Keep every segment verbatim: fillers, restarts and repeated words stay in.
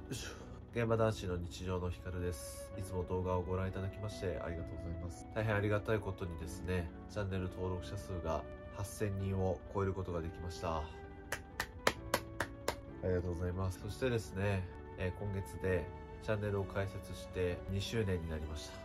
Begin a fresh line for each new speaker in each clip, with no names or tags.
よいしょ。現場男子の日常のひかるです。いつも動画をご覧いただきましてありがとうございます。大変ありがたいことにですね、チャンネル登録者数がはっせんにんを超えることができました。ありがとうございます。そしてですね、えー、今月でチャンネルを開設してにしゅうねんになりました。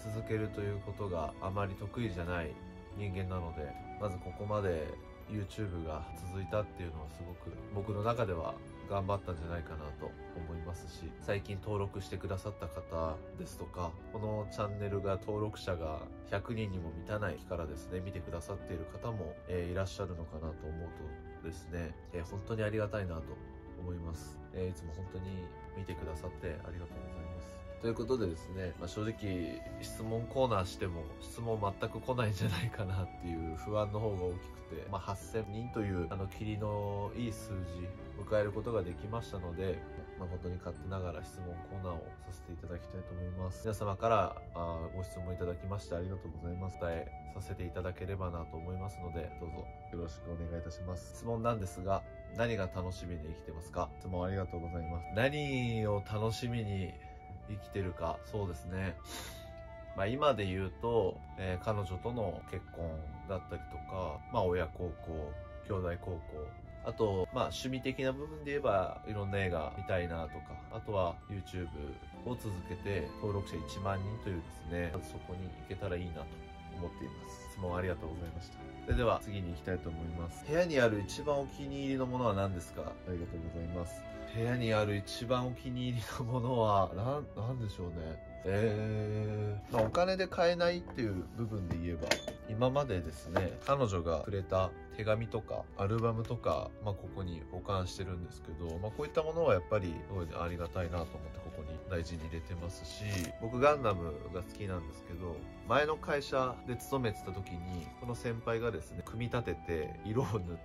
続けるということがあまり得意じゃない人間なので、まずここまで YouTube が続いたっていうのはすごく僕の中では頑張ったんじゃないかなと思いますし、最近登録してくださった方ですとか、このチャンネルが登録者がひゃくにんにも満たない日からですね、見てくださっている方も、えー、いらっしゃるのかなと思うとですね、えー、本当にありがたいなと思います。えー、いつも本当に見てくださってありがとうございます。ということでですね、まあ、正直質問コーナーしても質問全く来ないんじゃないかなっていう不安の方が大きくて、まあ、はっせんにんというあの霧のいい数字迎えることができましたので、まあ、本当に勝手ながら質問コーナーをさせていただきたいと思います。皆様からあご質問いただきましてありがとうございます。お伝えさせていただければなと思いますので、どうぞよろしくお願いいたします。質問なんですが、何が楽しみに生きてますか？質問ありがとうございます。何を楽しみに生きてるか、そうですね。まあ今で言うと、えー、彼女との結婚だったりとか、まあ親孝行、兄弟孝行、あと、まあ趣味的な部分で言えば、いろんな映画見たいなとか、あとは YouTube を続けて登録者いちまんにんというですね、まずそこに行けたらいいなと思っています。質問ありがとうございました。それでは次に行きたいと思います。部屋にある一番お気に入りのものは何ですか？ありがとうございます。部屋にある一番お気に入りのものは、なん、なんでしょうね。えー、まあ、お金で買えないっていう部分で言えば、今までですね、彼女がくれた手紙とか、アルバムとか、まあ、ここに保管してるんですけど、まあ、こういったものはやっぱり、すごいありがたいなと思ってここに大事に入れてますし、僕ガンダムが好きなんですけど、前の会社で勤めてた時に、この先輩がですね、組み立てて、色を塗って、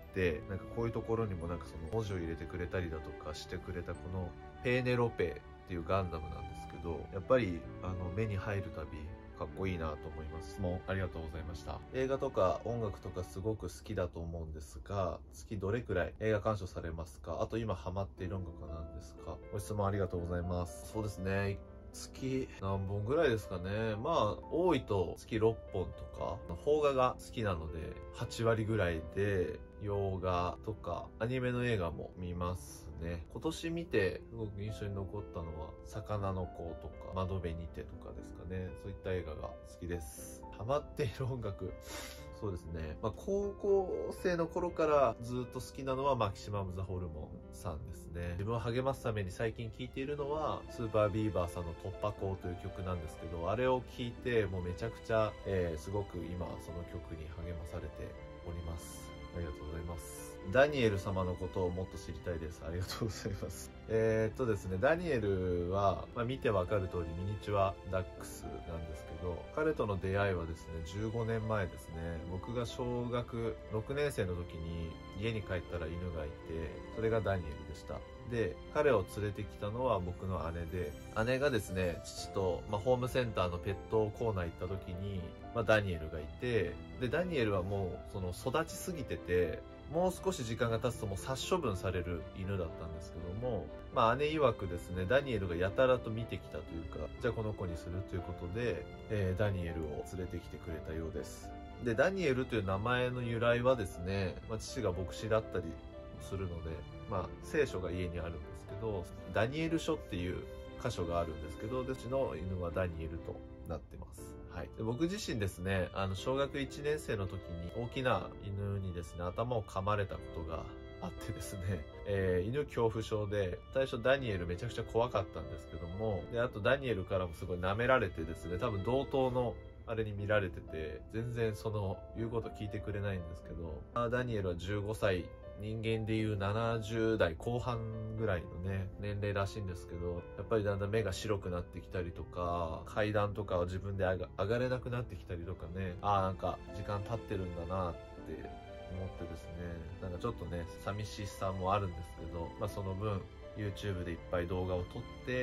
なんかこういうところにもなんかその文字を入れてくれたりだとかしてくれたこのペーネロペっていうガンダムなんですけど、やっぱりあの目に入るたびかっこいいなと思います。質問ありがとうございました。映画とか音楽とかすごく好きだと思うんですが、月どれくらい映画鑑賞されますか？あと今ハマっている音楽は何ですか？ご質問ありがとうございます。そうですね。月何本ぐらいですかね。まあ、多いと月ろっぽんとか、邦画が好きなのではちわりぐらいで、洋画とかアニメの映画も見ますね。今年見てすごく印象に残ったのは、魚の子とか、窓辺にてとかですかね。そういった映画が好きです。ハマっている音楽。そうですね。まあ、高校生の頃からずっと好きなのはマキシマムザホルモンさんですね。自分を励ますために最近聴いているのは、スーパービーバーさんの突破口という曲なんですけど、あれを聴いてもうめちゃくちゃ、えー、すごく今その曲に励まされております。ありがとうございます。ダニエル様のことをもっと知りたいです。ありがとうございます。えーっとですね、ダニエルは、まあ、見てわかる通りミニチュアダックスなんですけど、彼との出会いはですね、じゅうごねんまえですね。僕が小学ろくねん生の時に家に帰ったら犬がいて、それがダニエルでした。で、彼を連れてきたのは僕の姉で、姉がですね、父と、まあ、ホームセンターのペットコーナー行った時に、まあ、ダニエルがいて、で、ダニエルはもう、その育ちすぎてて、もう少し時間が経つともう殺処分される犬だったんですけども、まあ姉曰くですね、ダニエルがやたらと見てきたというか、じゃあこの子にするということで、えー、ダニエルを連れてきてくれたようです。で、ダニエルという名前の由来はですね、まあ父が牧師だったりするので、まあ聖書が家にあるんですけど、ダニエル書っていう箇所があるんですけど、うちの犬はダニエルとなってます。はい。で僕自身ですね、あの、小学いちねん生の時に大きな犬にですね、頭を噛まれたことがあってですね、えー、犬恐怖症で、最初ダニエルめちゃくちゃ怖かったんですけども、で、あとダニエルからもすごい舐められてですね、多分同等のあれに見られてて、全然その言うこと聞いてくれないんですけど、ダニエルはじゅうごさい、人間でいうななじゅうだいこう半ぐらいのね、年齢らしいんですけど、やっぱりだんだん目が白くなってきたりとか、階段とかを自分で上が上がれなくなってきたりとかね、ああなんか時間経ってるんだなって思ってですね、なんかちょっとね、寂しさもあるんですけど、まあその分、YouTube でいっぱい動画を撮って、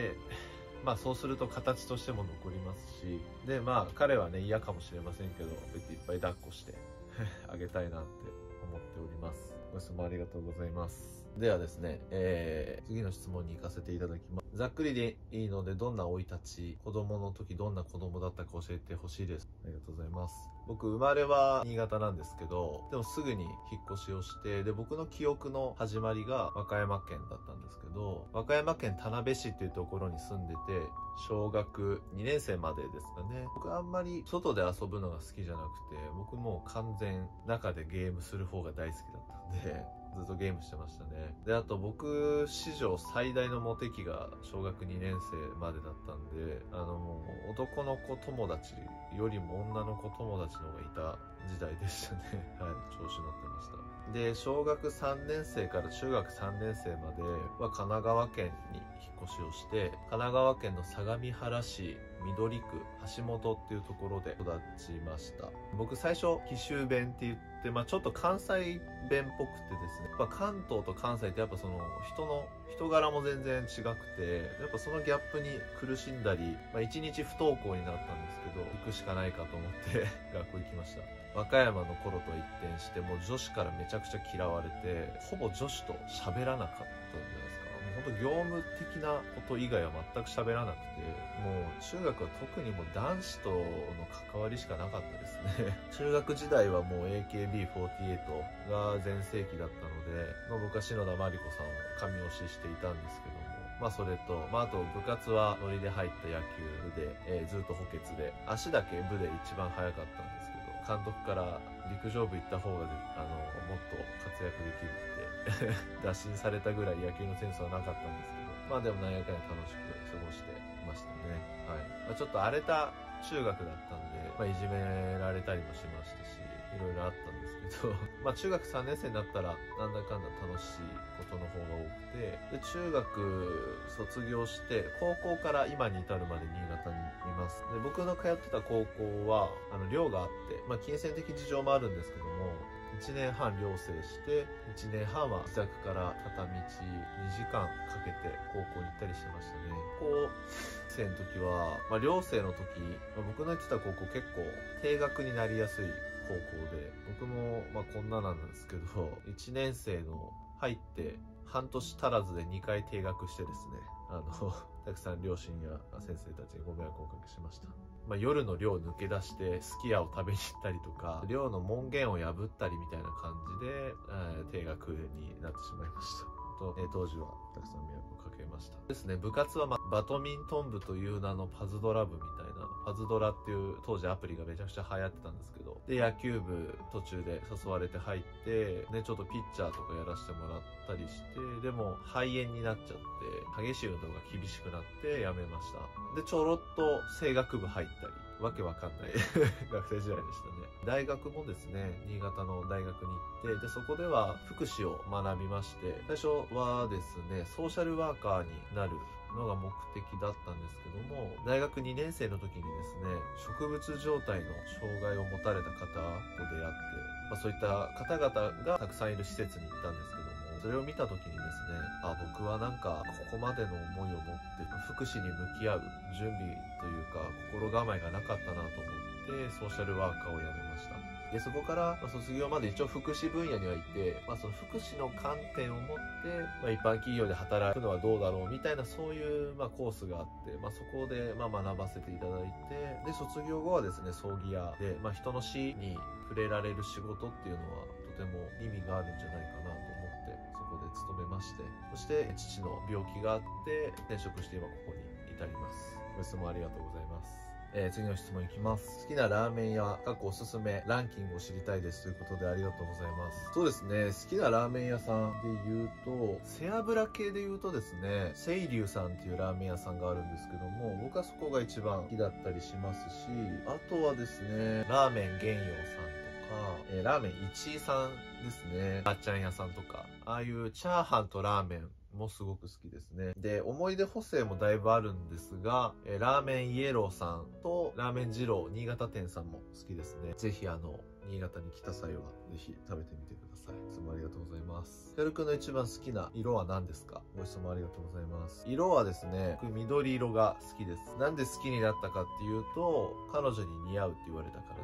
まあそうすると形としても残りますし、でまあ彼はね嫌かもしれませんけど、こうやっていっぱい抱っこしてあげたいなって思っております。 ご質問ありがとうございます。ではですね、えー、次の質問に行かせていただきます。ざっくりでいいので、どんな生い立ち、子供の時どんな子供だったか教えてほしいです。ありがとうございます。僕、生まれは新潟なんですけど、でもすぐに引っ越しをして、で、僕の記憶の始まりが和歌山県だったんですけど、和歌山県田辺市っていうところに住んでて、小学にねん生までですかね。僕あんまり外で遊ぶのが好きじゃなくて、僕もう完全中でゲームする方が大好きだったんで、ずっとゲームしてましたね。で、あと僕史上最大のモテ期が小学にねん生までだったんで、あのもう男の子友達よりも女の子友達の方がいた時代でしたね。はい、調子乗ってました。で、小学さんねん生から中学さんねん生までは神奈川県に引っ越しをして、神奈川県の相模原市緑区橋本っていうところで育ちました。僕最初紀州弁って言って、まあちょっと関西弁っぽくてですね、やっぱ関東と関西ってやっぱその人の人柄も全然違くて、やっぱそのギャップに苦しんだり、まあ一日不登校になったんですけど、行くしかないかと思って学校行きました。和歌山の頃と一転して、もう女子からめちゃくちゃ嫌われて、ほぼ女子と喋らなかったんじゃないですか。もう本当業務的なこと以外は全く喋らなくて、もう中学は特にもう男子との関わりしかなかったですね。中学時代はもう エーケービーフォーティーエイト が全盛期だったので、まあ、僕は篠田麻里子さんを神押ししていたんですけども、まあそれと、まああと部活はノリで入った野球部で、えー、ずっと補欠で、足だけ部で一番速かったんですけど、監督から陸上部行った方があのもっと活躍できるって打診されたぐらい野球のセンスはなかったんですけど、まあでもなんやかんや楽しく過ごしてましたね。はい。まあ、ちょっと荒れた中学だったんで、まあ、いじめられたりもしましたし、いろいろあったんですけどまあ中学さんねん生になったらなんだかんだ楽しいことの方が多くて、で中学卒業して高校から今に至るまで新潟にいます。で僕の通ってた高校はあの寮があって、まあ金銭的事情もあるんですけども、いちねんはん寮生して、いちねんはんは自宅から片道にじかんかけて高校に行ったりしてましたね。高校生の時は、まあ、寮生の時、まあ、僕の行ってた高校結構低学になりやすい高校で、僕もまあこんななんですけど、いちねん生の入って半年足らずでにかい停学してですね、あのたくさん両親や先生たちにご迷惑をおかけしました。まあ、夜の寮抜け出してすき家を食べに行ったりとか、寮の門限を破ったりみたいな感じで、えー、停学になってしまいました。とえー、当時はたくさん迷惑をかけましたですね。部活は、まあ、バドミントン部という名のパズドラ部みたいな、パズドラっていう当時アプリがめちゃくちゃ流行ってたんですけど、で野球部途中で誘われて入って、ね、ちょっとピッチャーとかやらせてもらったりして、でも肺炎になっちゃって激しい運動が厳しくなってやめました。でちょろっと声楽部入ったり、わけわかんない学生時代でしたね。大学もですね、新潟の大学に行って、でそこでは福祉を学びまして、最初はですねソーシャルワーカーになるのが目的だったんですけども、大学にねん生の時にですね、植物状態の障害を持たれた方と出会って、まあ、そういった方々がたくさんいる施設に行ったんですけども、それを見た時にですね、あ、僕はなんかここまでの思いを持って福祉に向き合う準備というか心構えがなかったなと思ってソーシャルワーカーを辞めました。でそこから卒業まで一応福祉分野にはいて、まあ、その福祉の観点を持って、まあ、一般企業で働くのはどうだろうみたいなそういうまあコースがあって、まあ、そこでまあ学ばせていただいて、で卒業後はですね葬儀屋で、まあ、人の死に触れられる仕事っていうのはとても意味があるんじゃないかなと思ってそこで勤めまして、そして父の病気があって転職して今ここに至ります。ご質問ありがとうございます。えー、次の質問いきます。好きなラーメン屋、過去おすすめランキングを知りたいですということでありがとうございます。そうですね、好きなラーメン屋さんで言うと、背脂系で言うとですね、清流さんっていうラーメン屋さんがあるんですけども、僕はそこが一番好きだったりしますし、あとはですね、ラーメン玄陽さんとか、えー、ラーメン一位さんですね、あっちゃん屋さんとか、ああいうチャーハンとラーメンもすごく好きですね。で、思い出補正もだいぶあるんですが、えー、ラーメンイエローさんとラーメン二郎新潟店さんも好きですね。ぜひあの、新潟に来た際はぜひ食べてみてください。いつもありがとうございます。ヒカルくんの一番好きな色は何ですか？ご質問ありがとうございます。色はですね、僕緑色が好きです。なんで好きになったかっていうと、彼女に似合うって言われたから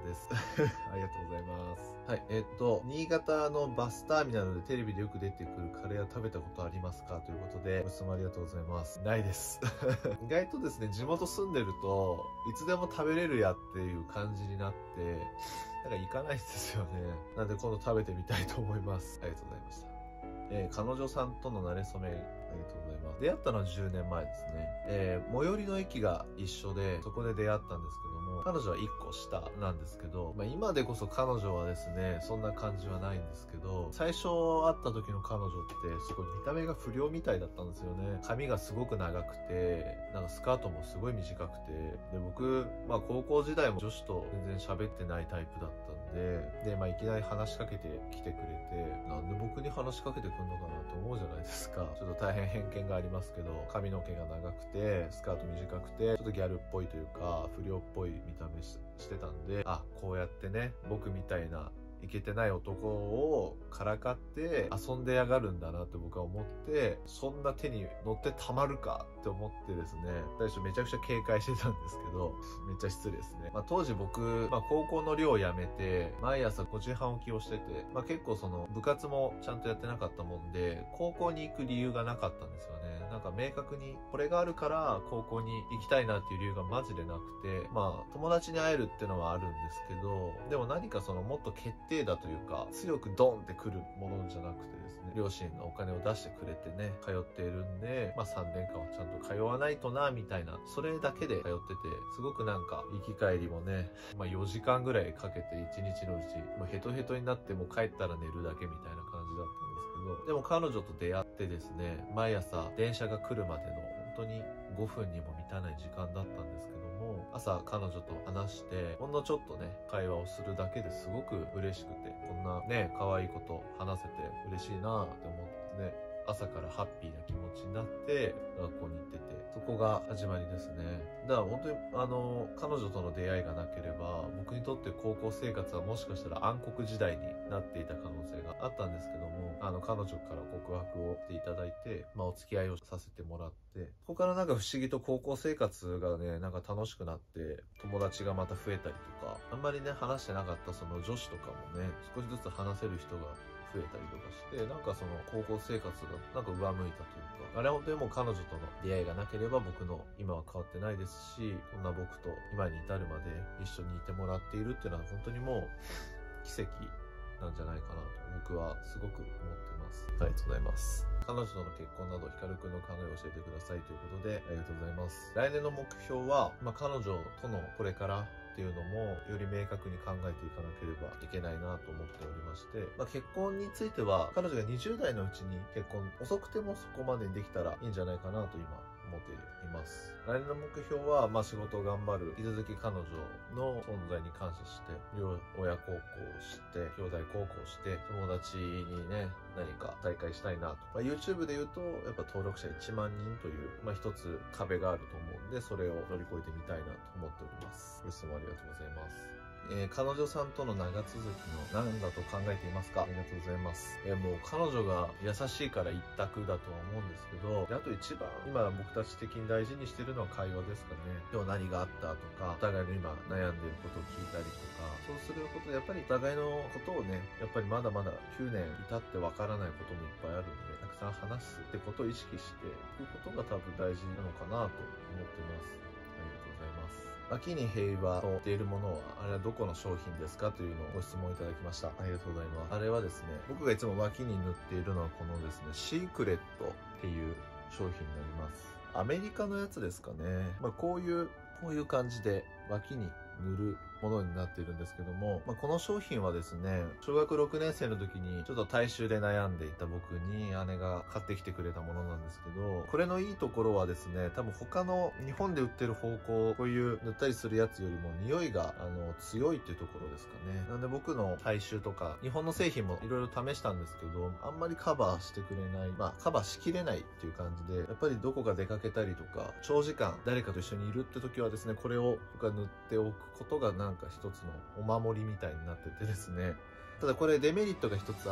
です。ありがとうございます。はい、えっと、新潟のバスターミナルでテレビでよく出てくるカレーは食べたことありますかということで、ご質問ありがとうございます。ないです。意外とですね、地元住んでると、いつでも食べれるやっていう感じになって、なんか行かないんですよね。なんで今度食べてみたいと思います。ありがとうございました。えー、彼女さんとの馴れ初め、ありがとうございます。出会ったのはじゅうねんまえですね。えー、最寄りの駅が一緒で、そこで出会ったんですけども、彼女はいっこ下なんですけど、まあ、今でこそ彼女はですね、そんな感じはないんですけど、最初会った時の彼女ってすごい見た目が不良みたいだったんですよね。髪がすごく長くて、なんかスカートもすごい短くて、で、僕、まあ高校時代も女子と全然喋ってないタイプだったんで、で、まあいきなり話しかけてきてくれて、なんで僕に話しかけてくんのかなと思うじゃないですか。ちょっと大変偏見がありますけど、髪の毛が長くて、スカート短くて、ちょっとギャルっぽいというか、不良っぽい見た目ししてたんで、あ、こうやってね、僕みたいなイケてない男をからかって遊んでやがるんだなって僕は思って、そんな手に乗ってたまるかって思ってですね、最初めちゃくちゃ警戒してたんですけど、めっちゃ失礼ですね。まあ、当時僕、まあ、高校の寮を辞めて、毎朝ごじはん起きをしてて、まあ、結構その部活もちゃんとやってなかったもんで、高校に行く理由がなかったんですよね。なんか明確にこれがあるから高校に行きたいなっていう理由がマジでなくて、まあ友達に会えるってのはあるんですけど、でも何かそのもっと決定打というか強くドンってくるものじゃなくてですね、両親がお金を出してくれてね、通っているんで、まあさんねんかんはちゃんと通わないとなみたいな、それだけで通ってて、すごくなんか行き帰りもね、まあよじかんぐらいかけていちにちのうち、もうヘトヘトになってもう帰ったら寝るだけみたいな感じだったんですけど、でも彼女と出会ってですね、毎朝電車が来るまでの本当にごふんにも満たない時間だったんですけども、朝彼女と話してほんのちょっとね会話をするだけですごく嬉しくて、こんなね可愛いこと話せて嬉しいなって思ってね、朝からハッピーな気持ちになって学校に行ってて、そこが始まりですね。だから本当にあの彼女との出会いがなければ僕にとって高校生活はもしかしたら暗黒時代になっていた可能性があったんですけども、あの彼女から告白をしていただいて、まあ、お付き合いをさせてもらって、ここからなんか不思議と高校生活がねなんか楽しくなって、友達がまた増えたりとか、あんまりね話してなかったその女子とかもね少しずつ話せる人が増えたりとかして、なんかその高校生活がなんか上向いたというか、あれは本当にもう彼女との出会いがなければ僕の今は変わってないですし、こんな僕と今に至るまで一緒にいてもらっているっていうのは本当にもう奇跡なんじゃないかなと僕はすごく思ってます。ありがとうございます。彼女との結婚などヒカルくんの考えを教えてくださいということで、ありがとうございます。来年の目標は、まあ、彼女とのこれからっていうのもより明確に考えていかなければいけないなと思っておりまして、まあ、結婚については彼女がにじゅう代のうちに結婚、遅くてもそこまでにできたらいいんじゃないかなと今思っています。来年の目標は、まあ、仕事を頑張る、引き続き彼女の存在に感謝して、両親孝行をして、兄弟孝行して、友達にね何か再会したいなと、まあ、YouTube で言うとやっぱ登録者いちまんにんという、まあ、一つ壁があると思うんで、それを乗り越えてみたいなと思っております。ご質問ありがとうございます。えー、彼女さんとの長続きの何だと考えていますか？ありがとうございます。えー、もう彼女が優しいから一択だとは思うんですけど、であと一番今僕たち的に大事にしてるのは会話ですかね。今日何があったとか、お互いの今悩んでいることを聞いたりとか、そうすることでやっぱりお互いのことをね、やっぱりまだまだきゅうねん至ってわからないこともいっぱいあるんで、たくさん話すってことを意識していくことが多分大事なのかなと思ってます。ありがとうございます。脇に平和と言っているものはあれはどこの商品ですかというのをご質問いただきました。ありがとうございます。あれはですね、僕がいつも脇に塗っているのはこのですね、シークレットっていう商品になります。アメリカのやつですかね。まあこういうこういう感じで脇に塗るものになっているんですけども、まあ、この商品はですね、小学ろくねん生の時にちょっと体臭で悩んでいた僕に姉が買ってきてくれたものなんですけど、これのいいところはですね、多分他の日本で売ってる方向、こういう塗ったりするやつよりも匂いがあの強いっていうところですかね。なんで僕の体臭とか日本の製品もいろいろ試したんですけど、あんまりカバーしてくれない、まあカバーしきれないっていう感じで、やっぱりどこか出かけたりとか長時間誰かと一緒にいるって時はですね、これを僕は塗っておくことがなんか一つのお守りみたいになっててですね、ただこれデメリットが一つあっ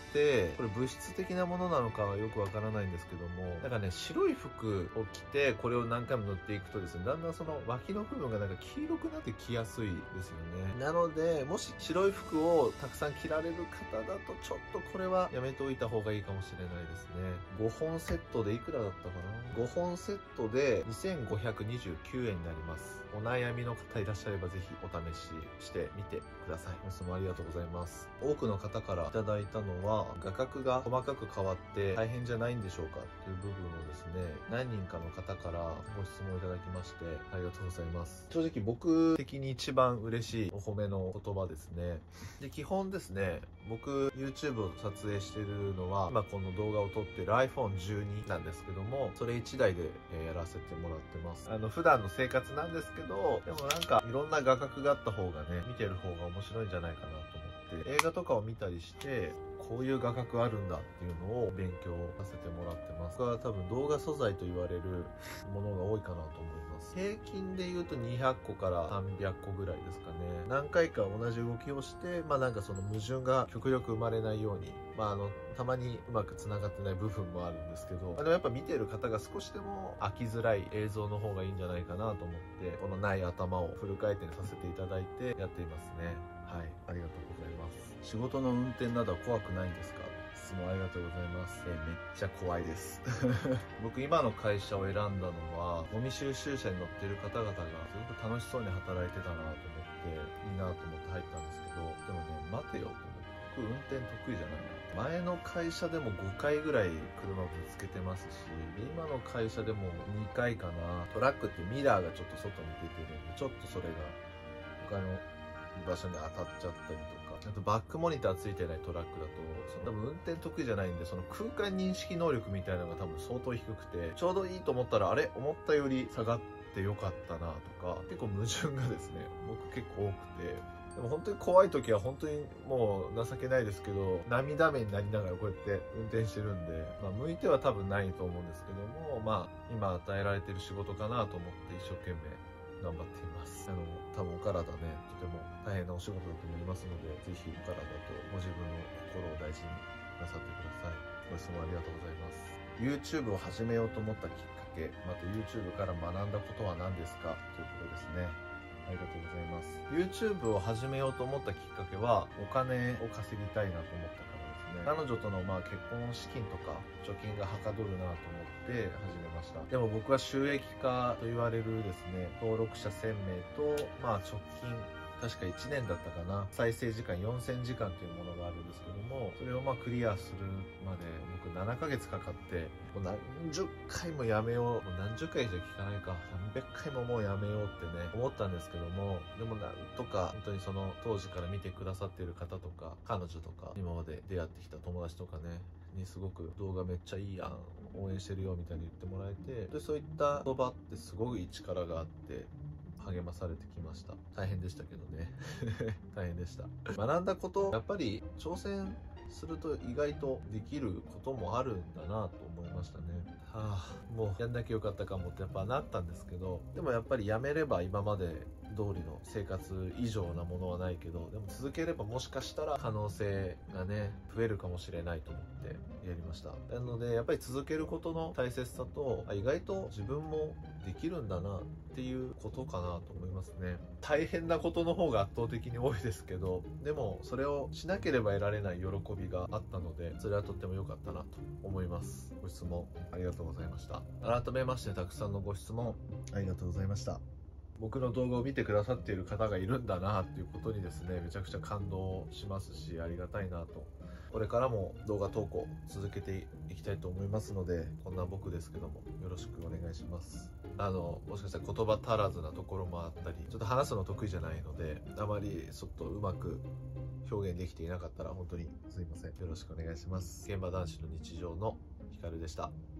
て、これ物質的なものなのかはよくわからないんですけども、なんかね、白い服を着てこれを何回も塗っていくとですね、だんだんその脇の部分がなんか黄色くなってきやすいですよね。なので、もし白い服をたくさん着られる方だとちょっとこれはやめておいた方がいいかもしれないですね。ごほんセットでいくらだったかな。ごほんセットでにせんごひゃくにじゅうきゅうえんになります。お悩みの方いらっしゃればぜひお試ししてみてください。ご質問ありがとうございます。多くの方からいただいたのは、画角が細かく変わって大変じゃないんでしょうかという部分をですね、何人かの方からご質問いただきましてありがとうございます。正直僕的に一番嬉しいお褒めの言葉ですね。で、基本ですね、僕 YouTube を撮影しているのは今この動画を撮ってる アイフォンじゅうに なんですけども、それいちだいでやらせてもらってます。あの普段の生活なんですけど、でもなんかいろんな画角があった方がね、見てる方が面白いんじゃないかなと思って、映画とかを見たりしてこういう画角あるんだっていうのを勉強させてもらってます。これは多分動画素材と言われるものが多いかなと思います。平均で言うとにひゃっこからさんびゃっこぐらいですかね。何回か同じ動きをして、まあなんかその矛盾が極力生まれないように、まああのたまにうまくつながってない部分もあるんですけど、まあ、でもやっぱ見てる方が少しでも飽きづらい映像の方がいいんじゃないかなと思って、このない頭をフル回転させていただいてやっていますね。はい、ありがとうございます。仕事の運転などは怖くないんですか？質問ありがとうございます。えめっちゃ怖いです僕今の会社を選んだのは、ゴミ収集車に乗ってる方々がすごく楽しそうに働いてたなと思って、いいなと思って入ったんですけど、でもね、待てよと思って、僕運転得意じゃないな。前の会社でもごかいぐらい車ぶつけてますし、今の会社でもにかいかな。トラックってミラーがちょっと外に出てるんで、ちょっとそれが他の場所に当たっちゃったりとか、あとバックモニターついてないトラックだと、その多分運転得意じゃないんで、その空間認識能力みたいなのが多分相当低くて、ちょうどいいと思ったら、あれ思ったより下がってよかったなとか、結構矛盾がですね、僕結構多くて、でも本当に怖い時は本当にもう情けないですけど、涙目になりながらこうやって運転してるんで、まあ向いては多分ないと思うんですけども、まあ今与えられてる仕事かなと思って一生懸命頑張っています。あの多分お体ね、とても大変なお仕事だと思いますので、ぜひお体とご自分の心を大事になさってください。ご質問ありがとうございます。 YouTube を始めようと思ったきっかけ、また YouTube から学んだことは何ですかということですね。ありがとうございます。 YouTube を始めようと思ったきっかけは、お金を稼ぎたいなと思ったからですね。彼女とのまあ結婚資金とか貯金がはかどるなと思って始めました。でも僕は収益化と言われるですね、登録者せんめいと、まあ直近確かいちねんだったかな、再生時間よんせんじかんというものがあるんですけども、それをまあクリアするまで僕ななかげつかかって、もう何十回もやめよう、もう何十回じゃ聞かないか、さんびゃっかいももうやめようってね思ったんですけども、でもなんとか本当にその当時から見てくださっている方とか、彼女とか今まで出会ってきた友達とかねにすごく動画めっちゃいいやん、応援してるよみたいに言ってもらえて、でそういった言葉ってすごくいい力があって励まされてきました。大変でしたけどね大変でした。学んだこと、やっぱり挑戦すると意外とできることもあるんだなと思いましたね。はあ、もうやんなきゃよかったかもってやっぱなったんですけど、でもやっぱりやめれば今まで通りの生活以上なものはないけど、でも続ければもしかしたら可能性がね増えるかもしれないと思ってやりました。なのでやっぱり続けることの大切さと、意外と自分もできるんだなっていうことかなと思いますね。大変なことの方が圧倒的に多いですけど、でもそれをしなければ得られない喜びがあったので、それはとっても良かったなと思います。ご質問ありがとうございました。改めましてたくさんのご質問ありがとうございました。僕の動画を見てくださっている方がいるんだなっていうことにですね、めちゃくちゃ感動しますし、ありがたいなと。これからも動画投稿続けていきたいと思いますので、こんな僕ですけどもよろしくお願いします。あのもしかしたら言葉足らずなところもあったり、ちょっと話すの得意じゃないので、あまりちょっとうまく表現できていなかったら本当にすいません。よろしくお願いします。現場男子の日常のひかるでした。